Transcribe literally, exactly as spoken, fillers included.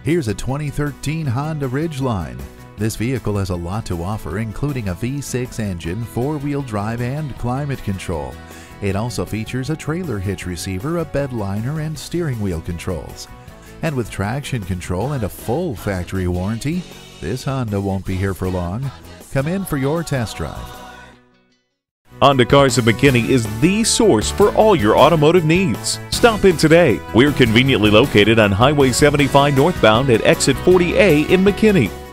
Here's a twenty thirteen Honda Ridgeline. This vehicle has a lot to offer, including a V six engine, four-wheel drive, and climate control. It also features a trailer hitch receiver, a bed liner, and steering wheel controls. And with traction control and a full factory warranty, this Honda won't be here for long. Come in for your test drive. Honda Cars of McKinney is the source for all your automotive needs. Stop in today. We're conveniently located on Highway seventy-five northbound at exit forty A in McKinney.